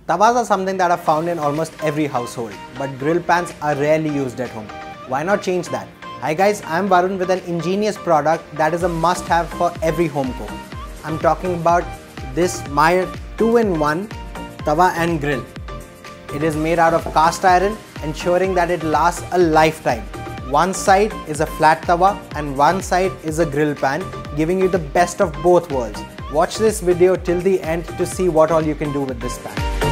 Tawas are something that are found in almost every household, but grill pans are rarely used at home. Why not change that? Hi guys, I'm Varun with an ingenious product that is a must-have for every home cook. I'm talking about this Meyer 2-in-1 tawa and grill. It is made out of cast iron, ensuring that it lasts a lifetime. One side is a flat tawa and one side is a grill pan, giving you the best of both worlds. Watch this video till the end to see what all you can do with this pan.